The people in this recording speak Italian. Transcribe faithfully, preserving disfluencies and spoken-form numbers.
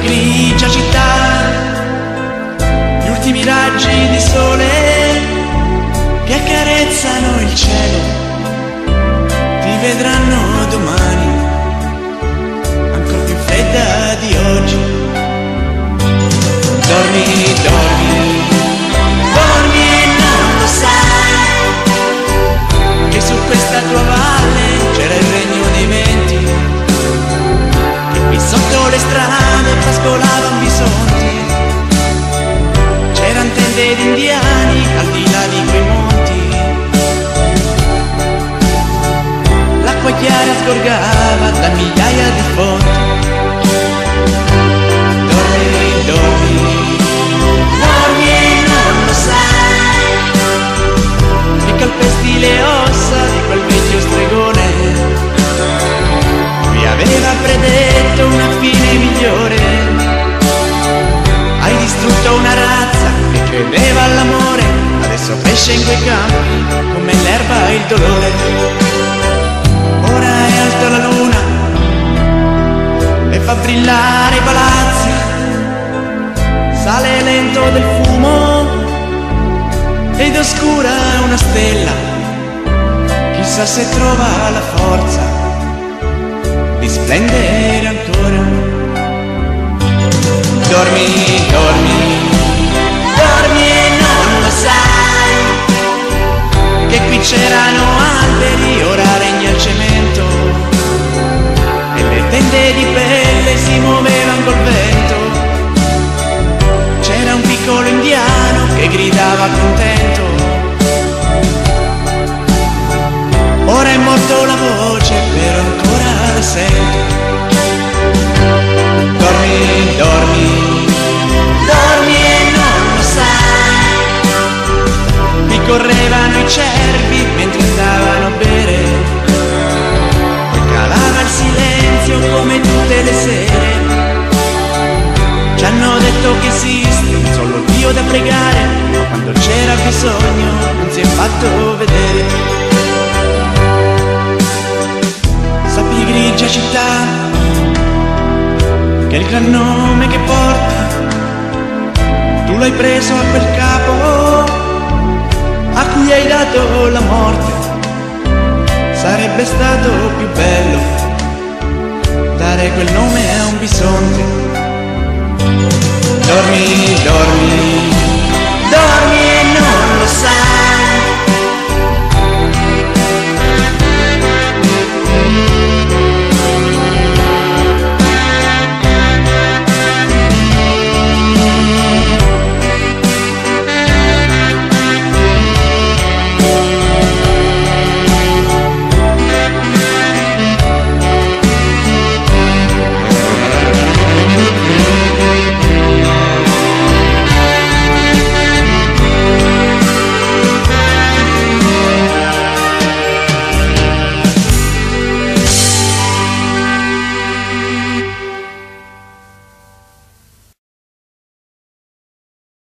grigia città, gli ultimi raggi di sole che accarezzano il cielo, ti vedranno domani, ancora più fredda di oggi. Dormi, dormi, dormi e non lo sai, che su questa tua valle c'era il regno dei venti, che qui sotto le strade pascolavano bisonti, c'eran tende di indiani al di là di quei monti, l'acqua chiara sgorgava da migliaia di fonti. Dormi, dormi, dormi e non lo sai, che calpesti le ossa di quel vecchio stregone, lui aveva predetto una fine migliore. Hai distrutto una razza che credeva all'amore, adesso cresce in quei campi come l'erba e il dolore. Ora è alta la luna e fa brillare i palazzi, sale lento del fumo ed oscura una stella, chissà se trova la forza di splendere ancora. Dormi, dormi, dormi e non lo sai, che qui c'erano alberi, ora regna il cemento, e le tende di pelle si muovevano col vento. C'era un piccolo indiano che gridava contento, ora è morto la voce, però ancora la sento. Dormi, dormi, dormi e non lo sai, qui correvano i cervi mentre andavano a bere, poi calava il silenzio come tutte le sere. Ci hanno detto che esiste un solo Dio da pregare, ma quando c'era bisogno non si è fatto vedere. Sappi, grigia città, che il gran nome che porta tu l'hai preso a quel capo a cui hai dato la morte. Sarebbe stato più bello dare quel nome a un bisonte. Dormi, dormi,